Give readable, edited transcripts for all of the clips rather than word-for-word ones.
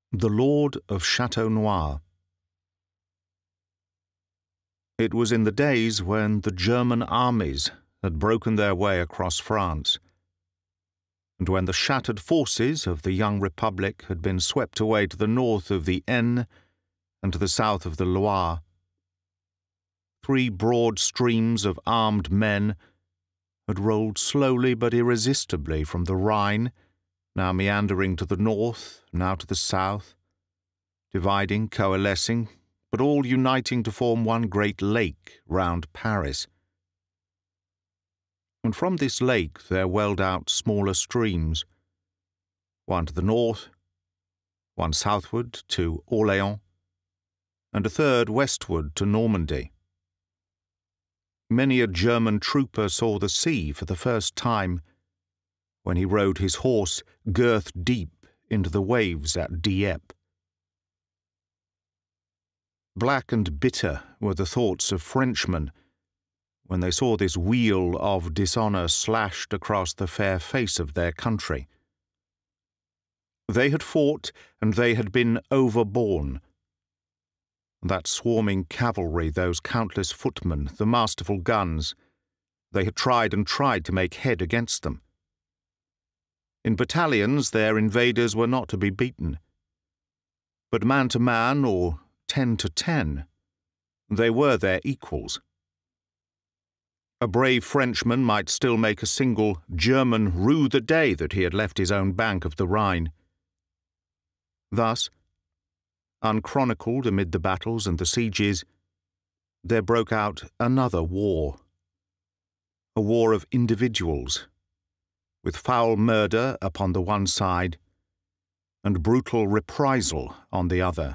The Lord of Chateau Noir. It was in the days when the German armies had broken their way across France, and when the shattered forces of the young Republic had been swept away to the north of the Aisne and to the south of the Loire. 3 broad streams of armed men had rolled slowly but irresistibly from the Rhine, now meandering to the north, now to the south, dividing, coalescing, but all uniting to form one great lake round Paris. And from this lake there welled out smaller streams, one to the north, one southward to Orléans, and a third westward to Normandy. Many a German trooper saw the sea for the first time when he rode his horse girth deep into the waves at Dieppe. Black and bitter were the thoughts of Frenchmen when they saw this wheel of dishonour slashed across the fair face of their country. They had fought, and they had been overborne. That swarming cavalry, those countless footmen, the masterful guns, they had tried and tried to make head against them. In battalions their invaders were not to be beaten, but man to man, or 10 to 10, they were their equals. A brave Frenchman might still make a single German rue the day that he had left his own bank of the Rhine. Thus, unchronicled amid the battles and the sieges, there broke out another war, a war of individuals, with foul murder upon the one side and brutal reprisal on the other.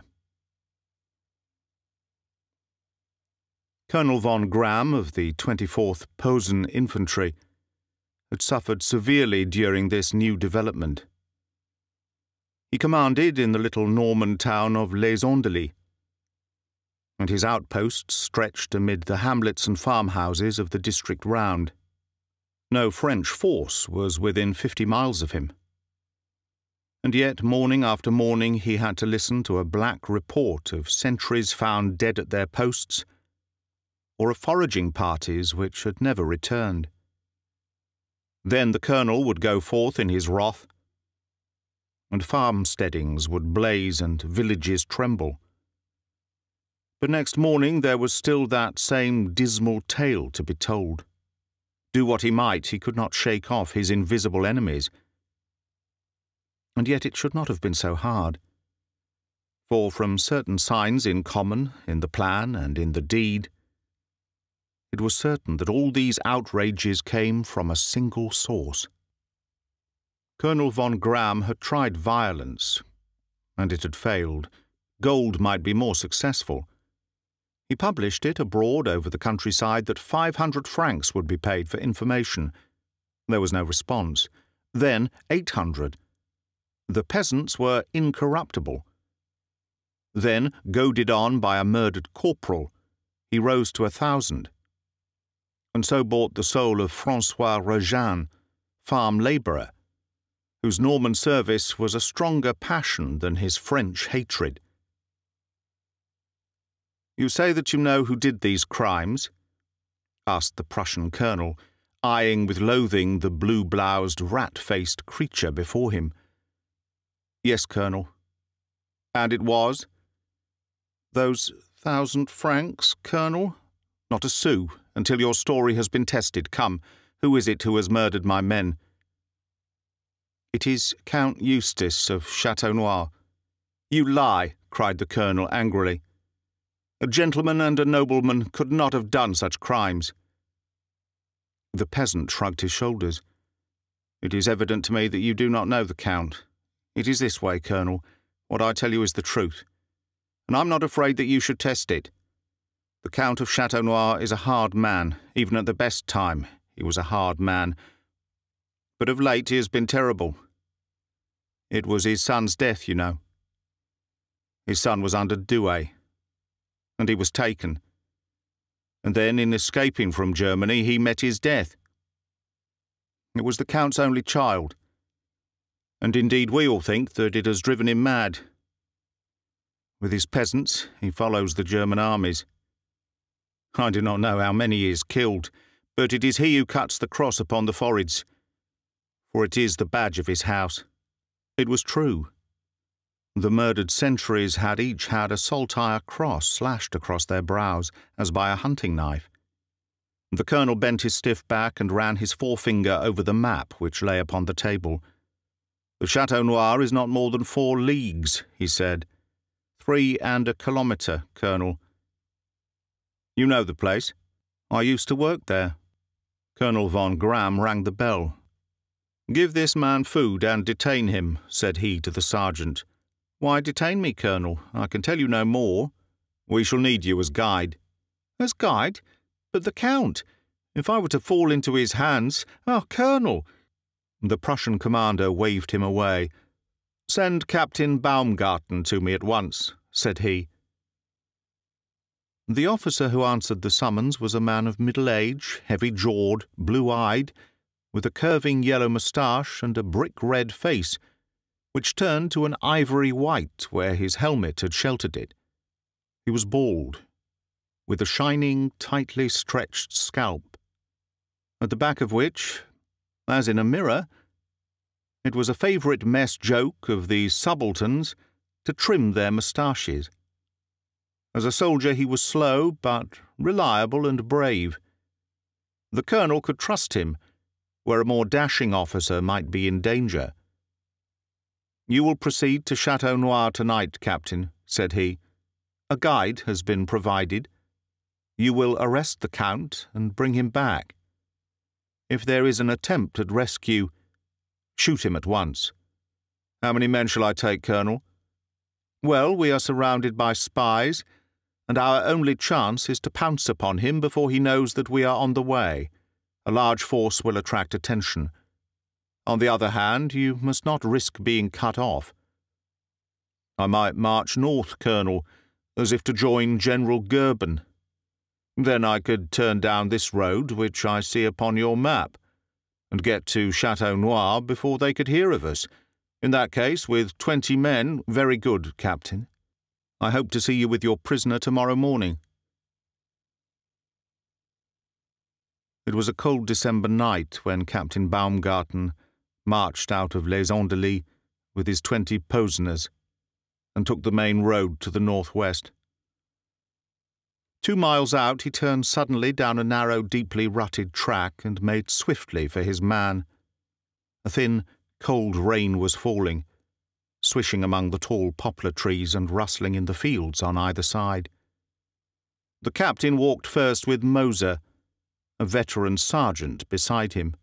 Colonel von Gramm of the 24th Posen Infantry had suffered severely during this new development. He commanded in the little Norman town of Les Andelys, and his outposts stretched amid the hamlets and farmhouses of the district round. No French force was within 50 miles of him. And yet, morning after morning, he had to listen to a black report of sentries found dead at their posts, or of foraging parties which had never returned. Then the colonel would go forth in his wrath, and farmsteadings would blaze and villages tremble. But next morning there was still that same dismal tale to be told. Do what he might, he could not shake off his invisible enemies. And yet it should not have been so hard. For from certain signs in common, in the plan and in the deed, it was certain that all these outrages came from a single source. Colonel von Gramm had tried violence, and it had failed. Gold might be more successful. He published it abroad over the countryside that 500 francs would be paid for information. There was no response. Then 800. The peasants were incorruptible. Then, goaded on by a murdered corporal, he rose to 1,000. And so bought the soul of François Regin, farm labourer, whose Norman service was a stronger passion than his French hatred. "You say that you know who did these crimes?" asked the Prussian colonel, eyeing with loathing the blue-bloused, rat-faced creature before him. "Yes, Colonel." "And it was?" "Those 1,000 francs, Colonel? Not a sou, until your story has been tested. Come, who is it who has murdered my men?" "It is Count Eustace of Chateau Noir." "You lie," cried the colonel angrily. "A gentleman and a nobleman could not have done such crimes." The peasant shrugged his shoulders. "It is evident to me that you do not know the Count. It is this way, Colonel. What I tell you is the truth, and I'm not afraid that you should test it. The Count of Chateau Noir is a hard man. Even at the best time, he was a hard man. But of late he has been terrible. It was his son's death, you know. His son was under Douai, and he was taken. And then, in escaping from Germany, he met his death. It was the Count's only child, and indeed we all think that it has driven him mad. With his peasants, he follows the German armies. I do not know how many he has killed, but it is he who cuts the cross upon the foreheads, for it is the badge of his house. It was true. The murdered sentries had each had a saltire cross slashed across their brows as by a hunting knife. The colonel bent his stiff back and ran his forefinger over the map which lay upon the table. The Chateau Noir is not more than 4 leagues, he said. 3 and a kilometre, Colonel. You know the place? I used to work there. Colonel von Gramm rang the bell. Give this man food and detain him, said he to the sergeant. Why detain me, Colonel? I can tell you no more. We shall need you as guide. As guide? But the Count! If I were to fall into his hands— Oh, Colonel! The Prussian commander waved him away. Send Captain Baumgarten to me at once, said he. The officer who answered the summons was a man of middle age, heavy-jawed, blue-eyed, with a curving yellow moustache and a brick-red face, which turned to an ivory white where his helmet had sheltered it. He was bald, with a shining, tightly stretched scalp, at the back of which, as in a mirror, it was a favourite mess joke of these subalterns to trim their moustaches. As a soldier he was slow, but reliable and brave. The colonel could trust him, where a more dashing officer might be in danger. You will proceed to Chateau Noir tonight, Captain, said he. A guide has been provided. You will arrest the Count and bring him back. If there is an attempt at rescue, shoot him at once. How many men shall I take, Colonel? Well, we are surrounded by spies, and our only chance is to pounce upon him before he knows that we are on the way. A large force will attract attention. On the other hand, you must not risk being cut off. I might march north, Colonel, as if to join General Goeben. Then I could turn down this road which I see upon your map, and get to Chateau Noir before they could hear of us. In that case, with 20 men— Very good, Captain. I hope to see you with your prisoner tomorrow morning. It was a cold December night when Captain Baumgarten marched out of Les Andelys with his 20 Poseners and took the main road to the northwest. 2 miles out he turned suddenly down a narrow, deeply rutted track and made swiftly for his man. A thin, cold rain was falling, swishing among the tall poplar trees and rustling in the fields on either side. The captain walked first with Moser, a veteran sergeant, beside him.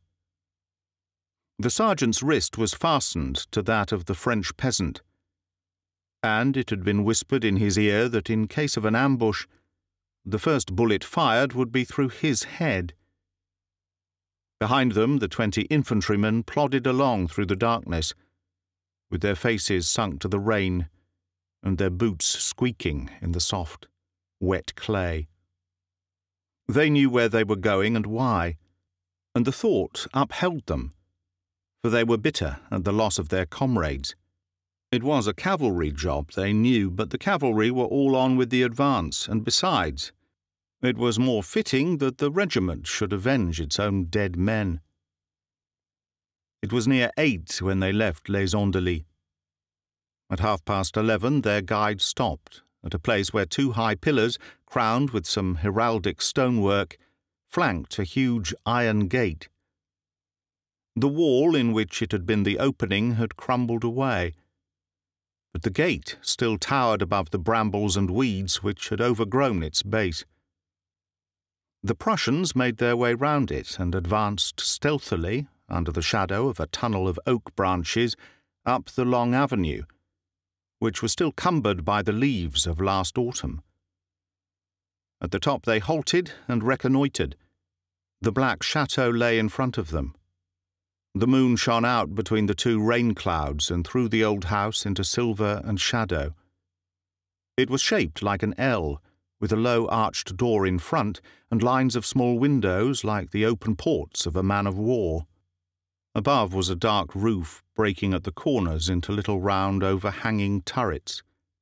The sergeant's wrist was fastened to that of the French peasant, and it had been whispered in his ear that in case of an ambush, the first bullet fired would be through his head. Behind them, the 20 infantrymen plodded along through the darkness, with their faces sunk to the rain and their boots squeaking in the soft, wet clay. They knew where they were going and why, and the thought upheld them, for they were bitter at the loss of their comrades. It was a cavalry job, they knew, but the cavalry were all on with the advance, and besides, it was more fitting that the regiment should avenge its own dead men. It was near 8 when they left Les Andelys. At 11:30 their guide stopped at a place where 2 high pillars, crowned with some heraldic stonework, flanked a huge iron gate. The wall in which it had been the opening had crumbled away, but the gate still towered above the brambles and weeds which had overgrown its base. The Prussians made their way round it and advanced stealthily, under the shadow of a tunnel of oak branches, up the long avenue, which was still cumbered by the leaves of last autumn. At the top they halted and reconnoitred. The black chateau lay in front of them. The moon shone out between the 2 rain clouds and threw the old house into silver and shadow. It was shaped like an L, with a low arched door in front and lines of small windows like the open ports of a man of war. Above was a dark roof breaking at the corners into little round overhanging turrets.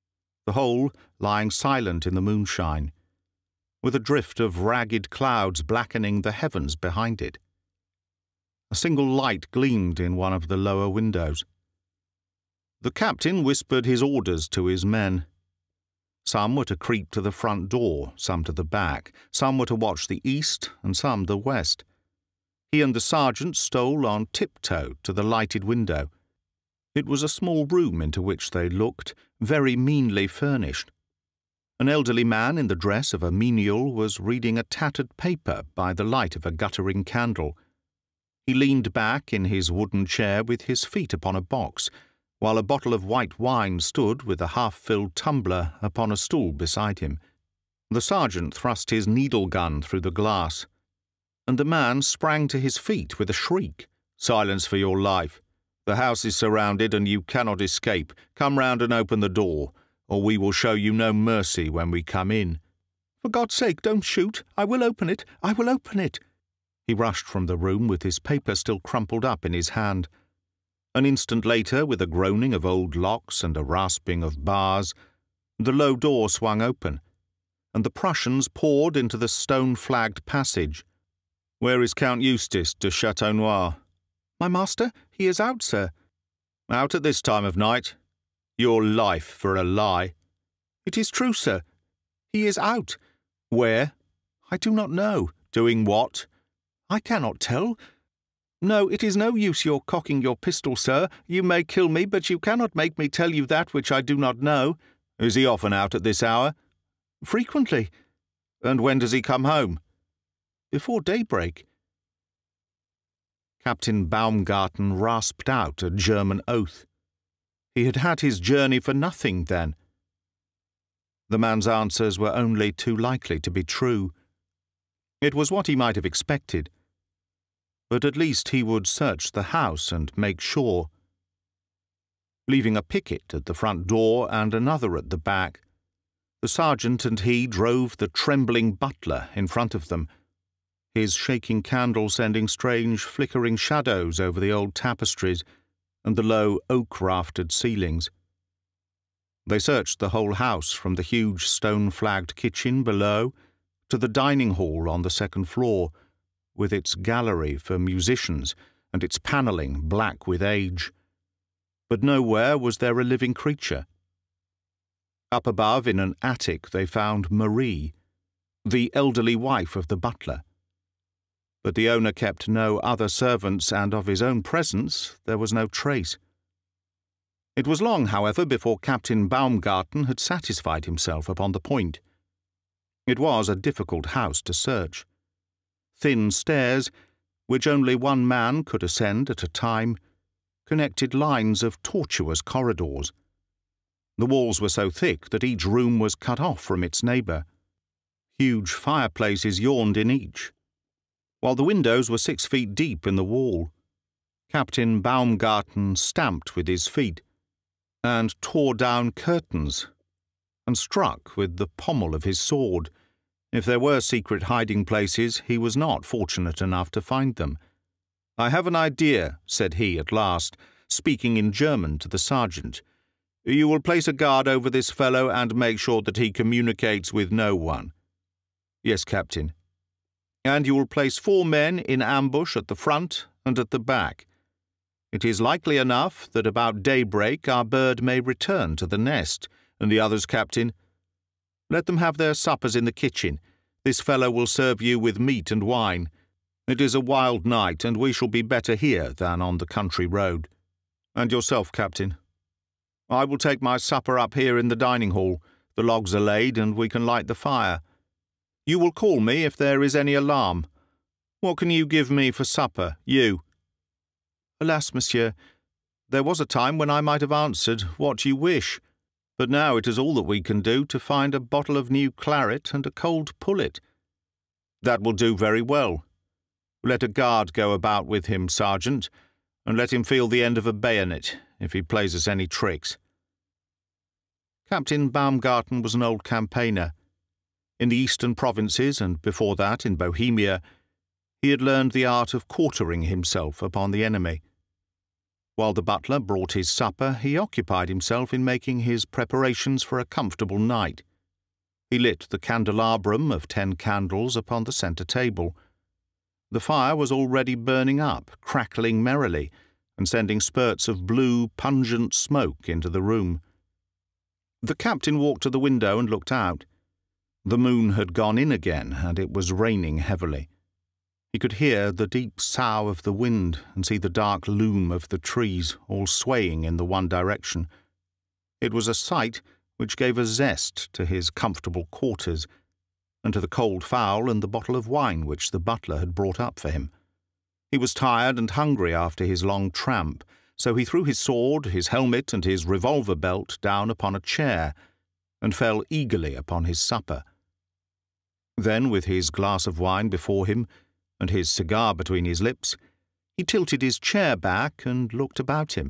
the whole lying silent in the moonshine, with a drift of ragged clouds blackening the heavens behind it. A single light gleamed in one of the lower windows. The captain whispered his orders to his men. Some were to creep to the front door, some to the back, some were to watch the east, and some the west. He and the sergeant stole on tiptoe to the lighted window. It was a small room into which they looked, very meanly furnished. An elderly man in the dress of a menial was reading a tattered paper by the light of a guttering candle. He leaned back in his wooden chair with his feet upon a box, while a bottle of white wine stood with a half-filled tumbler upon a stool beside him. The sergeant thrust his needle gun through the glass, and the man sprang to his feet with a shriek. "Silence for your life. The house is surrounded and you cannot escape. Come round and open the door, or we will show you no mercy when we come in." "For God's sake, don't shoot. I will open it. I will open it." He rushed from the room with his paper still crumpled up in his hand. An instant later, with a groaning of old locks and a rasping of bars, the low door swung open, and the Prussians poured into the stone-flagged passage. "Where is Count Eustace de Chateau Noir?" "My master? He is out, sir." "Out at this time of night? Your life for a lie." "It is true, sir. He is out." "Where?" "I do not know." "Doing what?" "I cannot tell. No, it is no use your cocking your pistol, sir. You may kill me, but you cannot make me tell you that which I do not know." "Is he often out at this hour?" "Frequently." "And when does he come home?" "Before daybreak." Captain Baumgarten rasped out a German oath. He had had his journey for nothing, then. The man's answers were only too likely to be true. It was what he might have expected. But at least he would search the house and make sure. Leaving a picket at the front door and another at the back, the sergeant and he drove the trembling butler in front of them, his shaking candle sending strange flickering shadows over the old tapestries and the low oak-raftered ceilings. They searched the whole house from the huge stone-flagged kitchen below to the dining hall on the second floor, with its gallery for musicians and its panelling black with age. But nowhere was there a living creature. Up above in an attic they found Marie, the elderly wife of the butler. But the owner kept no other servants, and of his own presence there was no trace. It was long, however, before Captain Baumgarten had satisfied himself upon the point. It was a difficult house to search. Thin stairs, which only one man could ascend at a time, connected lines of tortuous corridors. The walls were so thick that each room was cut off from its neighbour. Huge fireplaces yawned in each, while the windows were 6 feet deep in the wall. Captain Baumgarten stamped with his feet, and tore down curtains, and struck with the pommel of his sword. If there were secret hiding places, he was not fortunate enough to find them. "I have an idea," said he at last, speaking in German to the sergeant. "You will place a guard over this fellow and make sure that he communicates with no one." "Yes, Captain." "And you will place 4 men in ambush at the front and at the back. It is likely enough that about daybreak our bird may return to the nest, and the others, Captain, let them have their suppers in the kitchen. This fellow will serve you with meat and wine. It is a wild night, and we shall be better here than on the country road." "And yourself, Captain?" "I will take my supper up here in the dining hall. The logs are laid, and we can light the fire. You will call me if there is any alarm. What can you give me for supper, you?" "Alas, monsieur, there was a time when I might have answered, 'What you wish,' but now it is all that we can do to find a bottle of new claret and a cold pullet." "That will do very well. Let a guard go about with him, sergeant, and let him feel the end of a bayonet if he plays us any tricks." Captain Baumgarten was an old campaigner. In the eastern provinces, and before that in Bohemia, he had learned the art of quartering himself upon the enemy. While the butler brought his supper, he occupied himself in making his preparations for a comfortable night. He lit the candelabrum of 10 candles upon the centre table. The fire was already burning up, crackling merrily, and sending spurts of blue, pungent smoke into the room. The captain walked to the window and looked out. The moon had gone in again, and it was raining heavily. He could hear the deep sough of the wind and see the dark loom of the trees, all swaying in the one direction. It was a sight which gave a zest to his comfortable quarters, and to the cold fowl and the bottle of wine which the butler had brought up for him. He was tired and hungry after his long tramp, so he threw his sword, his helmet, and his revolver belt down upon a chair, and fell eagerly upon his supper. Then, with his glass of wine before him, and his cigar between his lips, he tilted his chair back and looked about him.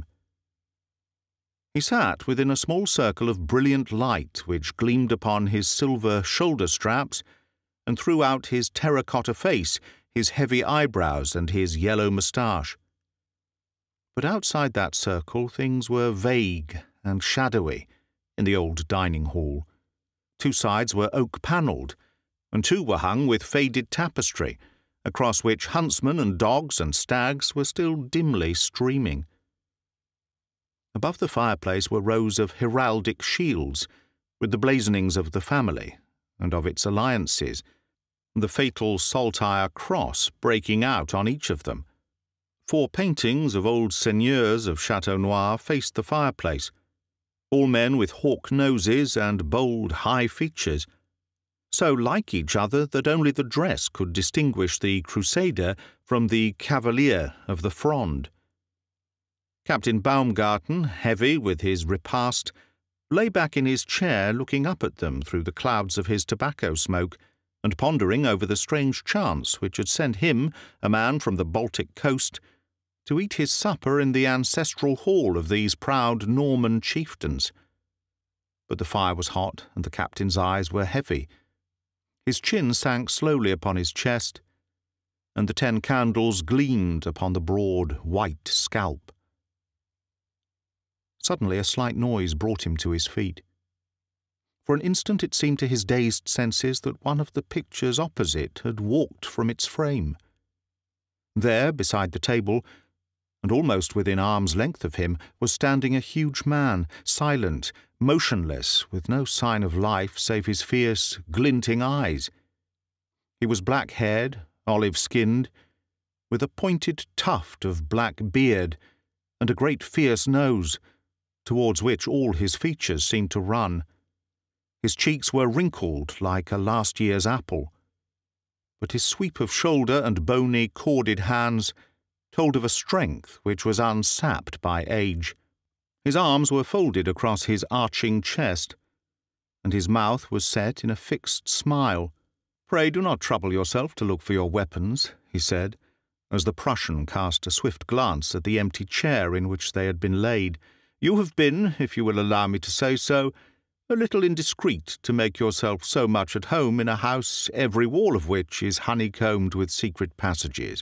He sat within a small circle of brilliant light which gleamed upon his silver shoulder-straps and throughout his terracotta face, his heavy eyebrows, and his yellow moustache. But outside that circle things were vague and shadowy in the old dining hall. 2 sides were oak-panelled, and 2 were hung with faded tapestry, across which huntsmen and dogs and stags were still dimly streaming. Above the fireplace were rows of heraldic shields, with the blazonings of the family and of its alliances, the fatal saltire cross breaking out on each of them. 4 paintings of old seigneurs of Chateau Noir faced the fireplace, all men with hawk noses and bold, high features, so like each other that only the dress could distinguish the crusader from the cavalier of the Fronde. Captain Baumgarten, heavy with his repast, lay back in his chair looking up at them through the clouds of his tobacco smoke, and pondering over the strange chance which had sent him, a man from the Baltic coast, to eat his supper in the ancestral hall of these proud Norman chieftains. But the fire was hot, and the captain's eyes were heavy. His chin sank slowly upon his chest, and the 10 candles gleamed upon the broad, white scalp. Suddenly a slight noise brought him to his feet. For an instant it seemed to his dazed senses that one of the pictures opposite had walked from its frame. There, beside the table, and almost within arm's length of him, was standing a huge man, silent, motionless, with no sign of life save his fierce, glinting eyes. He was black-haired, olive-skinned, with a pointed tuft of black beard and a great fierce nose, towards which all his features seemed to run. His cheeks were wrinkled like a last year's apple, but his sweep of shoulder and bony, corded hands told of a strength which was unsapped by age. His arms were folded across his arching chest, and his mouth was set in a fixed smile. "Pray do not trouble yourself to look for your weapons," he said, as the Prussian cast a swift glance at the empty chair in which they had been laid. "You have been, if you will allow me to say so, a little indiscreet to make yourself so much at home in a house every wall of which is honeycombed with secret passages.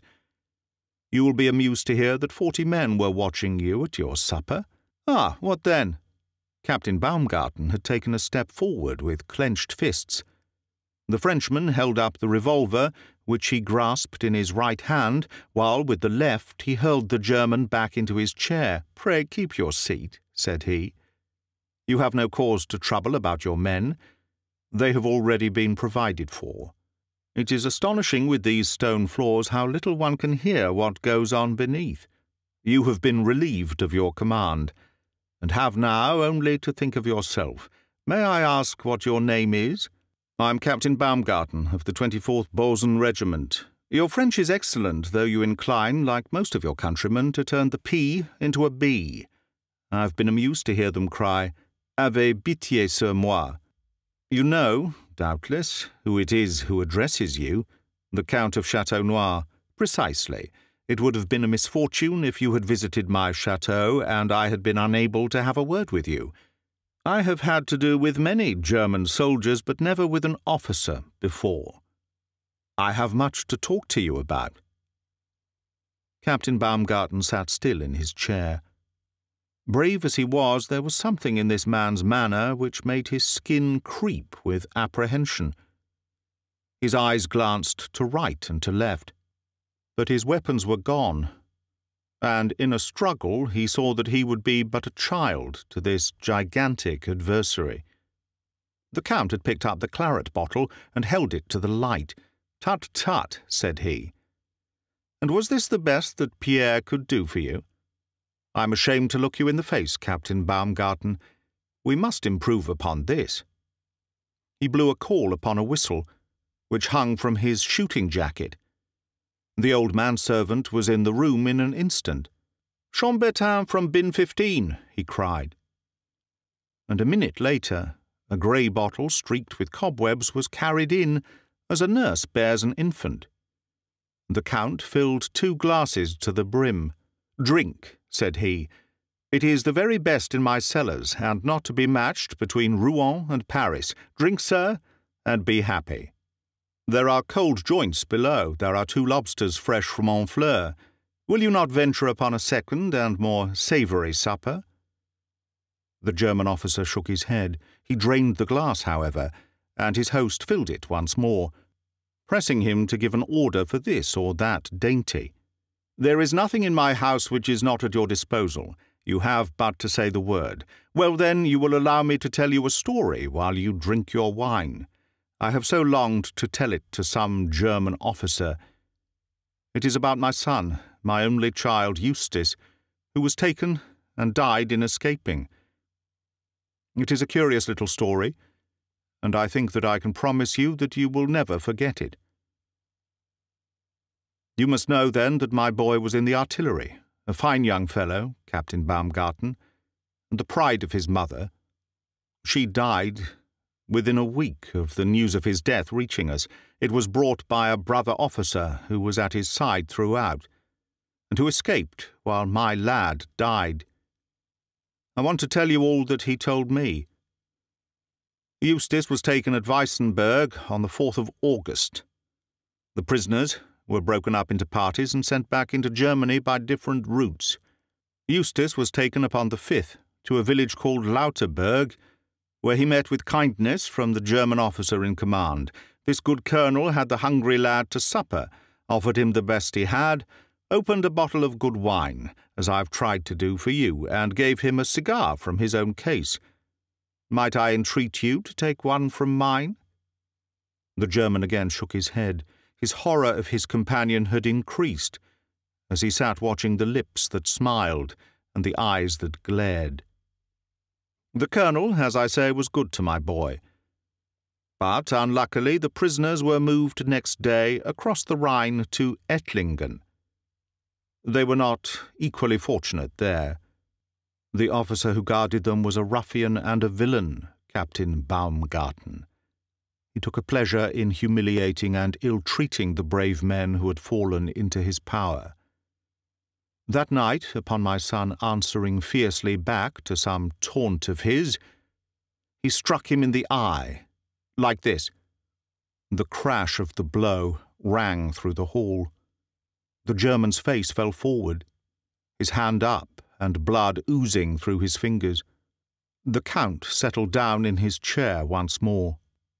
You will be amused to hear that 40 men were watching you at your supper." "Ah, what then?" Captain Baumgarten had taken a step forward with clenched fists. The Frenchman held up the revolver, which he grasped in his right hand, while with the left he hurled the German back into his chair. "Pray keep your seat," said he. "You have no cause to trouble about your men. They have already been provided for. It is astonishing with these stone floors how little one can hear what goes on beneath. You have been relieved of your command, and have now only to think of yourself. May I ask what your name is?" "I am Captain Baumgarten, of the 24th Bozen Regiment. Your French is excellent, though you incline, like most of your countrymen, to turn the P into a B. I have been amused to hear them cry, 'Avez pitié sur moi.' You know, doubtless, who it is who addresses you. The Count of Chateau Noir." "Precisely. It would have been a misfortune if you had visited my chateau and I had been unable to have a word with you. I have had to do with many German soldiers, but never with an officer before. I have much to talk to you about." Captain Baumgarten sat still in his chair. Brave as he was, there was something in this man's manner which made his skin creep with apprehension. His eyes glanced to right and to left, but his weapons were gone, and in a struggle he saw that he would be but a child to this gigantic adversary. The Count had picked up the claret bottle and held it to the light. "Tut, tut," said he. "And was this the best that Pierre could do for you? I'm ashamed to look you in the face, Captain Baumgarten. We must improve upon this." He blew a call upon a whistle, which hung from his shooting jacket. The old manservant was in the room in an instant. "Chambertin from bin 15, he cried. And a minute later, a grey bottle streaked with cobwebs was carried in as a nurse bears an infant. The Count filled 2 glasses to the brim. "Drink," said he. "It is the very best in my cellars, and not to be matched between Rouen and Paris. Drink, sir, and be happy. There are cold joints below. There are 2 lobsters fresh from Honfleur. Will you not venture upon a second and more savoury supper?" The German officer shook his head. He drained the glass, however, and his host filled it once more, pressing him to give an order for this or that dainty. "There is nothing in my house which is not at your disposal. You have but to say the word. Well, then, you will allow me to tell you a story while you drink your wine. I have so longed to tell it to some German officer. It is about my son, my only child, Eustace, who was taken and died in escaping. It is a curious little story, and I think that I can promise you that you will never forget it. You must know, then, that my boy was in the artillery, a fine young fellow, Captain Baumgarten, and the pride of his mother. She died within a week of the news of his death reaching us. It was brought by a brother officer who was at his side throughout, and who escaped while my lad died. I want to tell you all that he told me. Eustace was taken at Weissenberg on the 4th of August. The prisoners were broken up into parties and sent back into Germany by different routes. Eustace was taken upon the 5th to a village called Lauterberg, where he met with kindness from the German officer in command. This good colonel had the hungry lad to supper, offered him the best he had, opened a bottle of good wine, as I've tried to do for you, and gave him a cigar from his own case. Might I entreat you to take one from mine?" The German again shook his head. His horror of his companion had increased, as he sat watching the lips that smiled and the eyes that glared. The colonel, as I say, was good to my boy. But, unluckily, the prisoners were moved next day across the Rhine to Ettlingen. They were not equally fortunate there. The officer who guarded them was a ruffian and a villain, Captain Baumgarten. He took a pleasure in humiliating and ill-treating the brave men who had fallen into his power. That night, upon my son answering fiercely back to some taunt of his, he struck him in the eye, like this. The crash of the blow rang through the hall. The German's face fell forward, his hand up and blood oozing through his fingers. The Count settled down in his chair once more.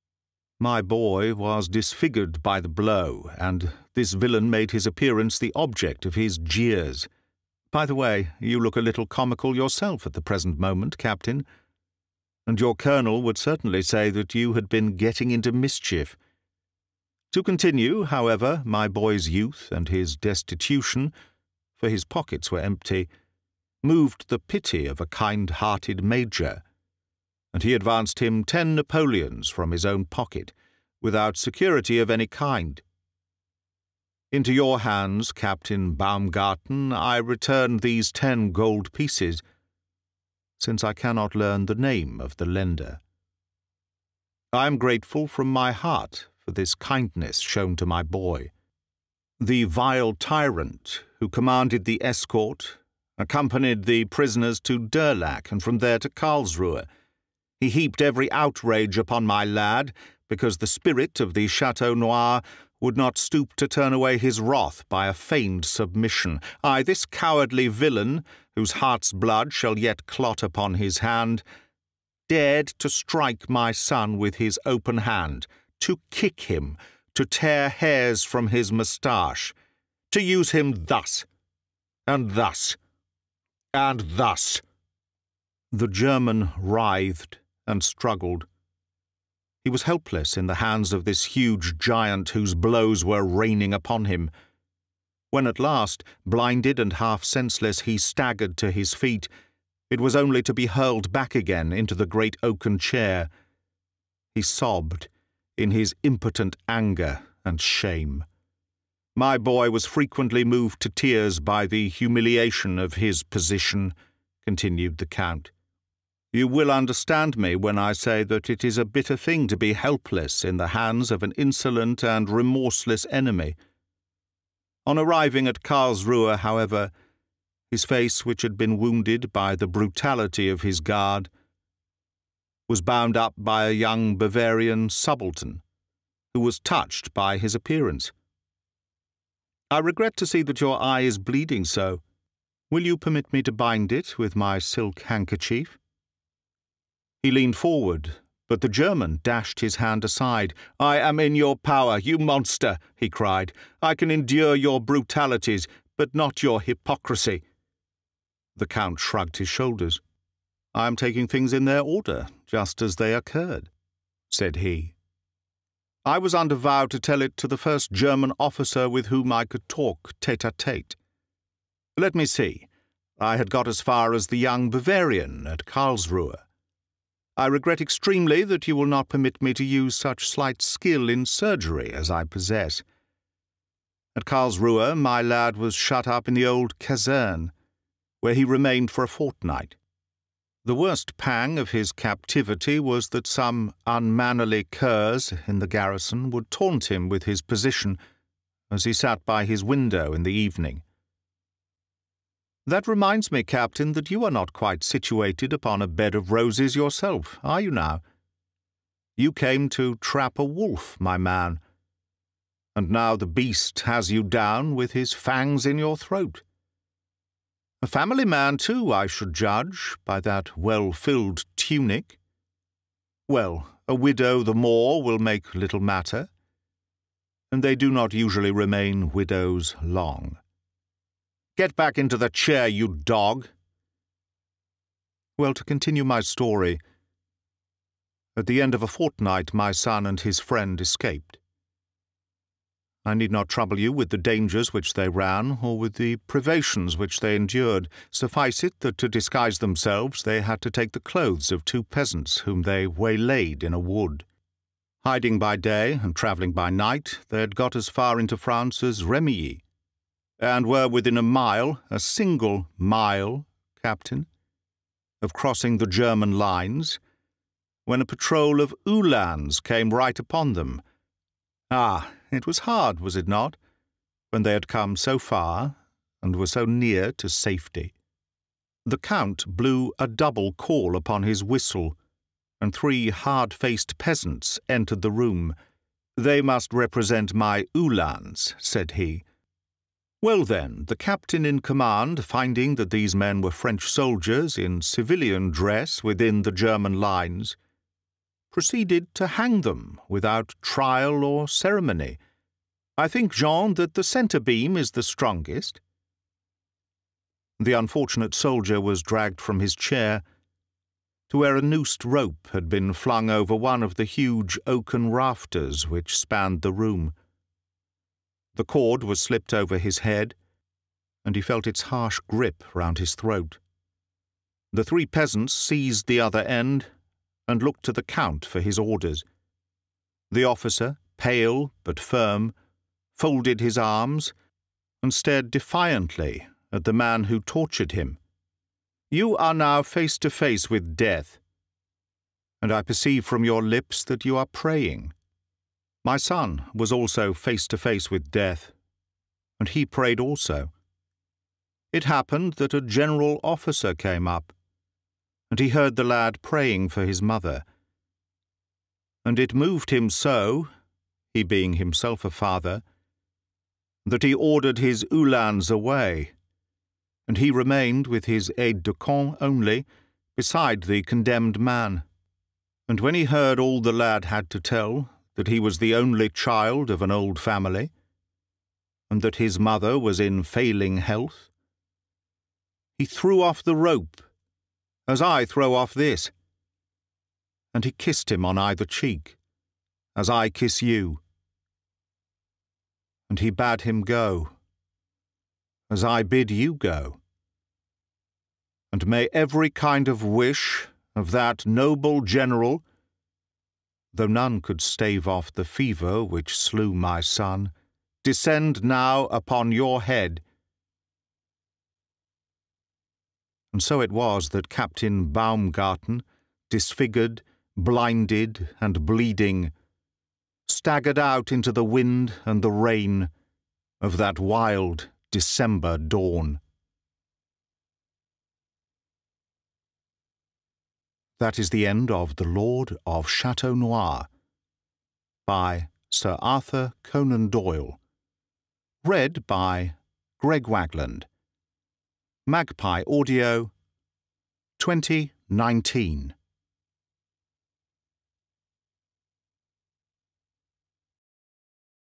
My boy was disfigured by the blow, and this villain made his appearance the object of his jeers. By the way, you look a little comical yourself at the present moment, Captain, and your colonel would certainly say that you had been getting into mischief. To continue, however, my boy's youth and his destitution, for his pockets were empty, moved the pity of a kind-hearted major, and he advanced him 10 Napoleons from his own pocket, without security of any kind. Into your hands, Captain Baumgarten, I return these 10 gold pieces, since I cannot learn the name of the lender. I am grateful from my heart for this kindness shown to my boy. The vile tyrant who commanded the escort accompanied the prisoners to Durlac and from there to Karlsruhe. He heaped every outrage upon my lad, because the spirit of the Chateau Noir would not stoop to turn away his wrath by a feigned submission. This cowardly villain whose heart's blood shall yet clot upon his hand, dared to strike my son with his open hand, to kick him, to tear hairs from his moustache, to use him thus, and thus, and thus." The German writhed and struggled. He was helpless in the hands of this huge giant whose blows were raining upon him. When at last, blinded and half senseless, he staggered to his feet, it was only to be hurled back again into the great oaken chair. He sobbed in his impotent anger and shame. My boy was frequently moved to tears by the humiliation of his position, continued the Count. You will understand me when I say that it is a bitter thing to be helpless in the hands of an insolent and remorseless enemy. On arriving at Karlsruhe, however, his face, which had been wounded by the brutality of his guard, was bound up by a young Bavarian subaltern, who was touched by his appearance. "I regret to see that your eye is bleeding so. Will you permit me to bind it with my silk handkerchief?" He leaned forward, but the German dashed his hand aside. "I am in your power, you monster," he cried. "I can endure your brutalities, but not your hypocrisy." The Count shrugged his shoulders. "I am taking things in their order, just as they occurred," said he. "I was under vow to tell it to the first German officer with whom I could talk tête-à-tête. Let me see. I had got as far as the young Bavarian at Karlsruhe. I regret extremely that you will not permit me to use such slight skill in surgery as I possess. At Karlsruhe, my lad was shut up in the old caserne, where he remained for a fortnight. The worst pang of his captivity was that some unmannerly curs in the garrison would taunt him with his position as he sat by his window in the evening. That reminds me, Captain, that you are not quite situated upon a bed of roses yourself, are you now? You came to trap a wolf, my man, and now the beast has you down with his fangs in your throat. A family man, too, I should judge, by that well-filled tunic. Well, a widow the more will make little matter, and they do not usually remain widows long. Get back into the chair, you dog." Well, to continue my story, at the end of a fortnight my son and his friend escaped. I need not trouble you with the dangers which they ran, or with the privations which they endured. Suffice it that to disguise themselves they had to take the clothes of two peasants whom they waylaid in a wood. Hiding by day and travelling by night, they had got as far into France as Remilly, and were within a single mile, Captain, of crossing the German lines, when a patrol of Uhlans came right upon them. Ah, it was hard, was it not, when they had come so far and were so near to safety? The Count blew a double call upon his whistle, and three hard-faced peasants entered the room. "They must represent my Uhlans," said he. Well then, the captain in command, finding that these men were French soldiers in civilian dress within the German lines, proceeded to hang them without trial or ceremony. I think, Jean, that the centre beam is the strongest. The unfortunate soldier was dragged from his chair to where a noosed rope had been flung over one of the huge oaken rafters which spanned the room. The cord was slipped over his head, and he felt its harsh grip round his throat. The three peasants seized the other end and looked to the Count for his orders. The officer, pale but firm, folded his arms and stared defiantly at the man who tortured him. "You are now face to face with death, and I perceive from your lips that you are praying." My son was also face to face with death, and he prayed also. It happened that a general officer came up, and he heard the lad praying for his mother. And it moved him so, he being himself a father, that he ordered his Uhlans away, and he remained with his aide-de-camp only, beside the condemned man. And when he heard all the lad had to tell, that he was the only child of an old family, and that his mother was in failing health, he threw off the rope, as I throw off this, and he kissed him on either cheek, as I kiss you. And he bade him go, as I bid you go. And may every kind of wish of that noble general, though none could stave off the fever which slew my son, descend now upon your head. And so it was that Captain Baumgarten, disfigured, blinded, and bleeding, staggered out into the wind and the rain of that wild December dawn. That is the end of The Lord of Chateau Noir, by Sir Arthur Conan Doyle. Read by Greg Wagland. Magpie Audio, 2019.